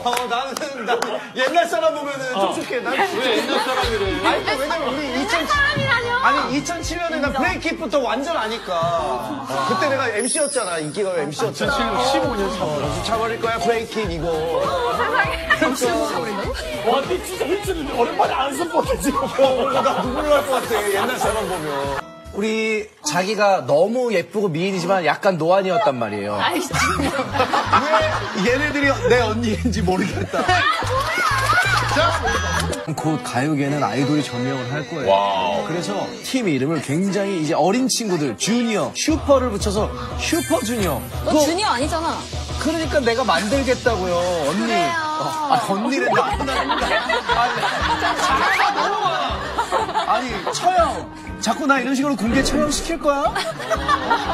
나는 옛날 사람 보면은 촉촉해. 왜 옛날 사람이래? 아니, 왜냐면 우리 2007년에 난 브레이킷부터 완전 아니까. 그때 내가 MC였잖아. 인기가 MC였잖아. 15년 차. 정신 차버릴 거야, 브레이킷, 이거. 와, 근데 진짜 힌트는 오랜만에 안 썼거든, 지금. 나 눈물 날 것 같아, 옛날 사람 보면. 우리 자기가 너무 예쁘고 미인이지만 약간 노안이었단 말이에요. 왜 얘네들이 내 언니인지 모르겠다. 곧 가요계는 아이돌이 점령을 할 거예요. 와우. 그래서 팀 이름을 굉장히 이제 어린 친구들, 주니어, 슈퍼를 붙여서 슈퍼주니어. 너 주니어 아니잖아. 그러니까 내가 만들겠다고요, 언니. 언니는 아니, 처형. 자꾸 나 이런 식으로 공개 처형 시킬 거야?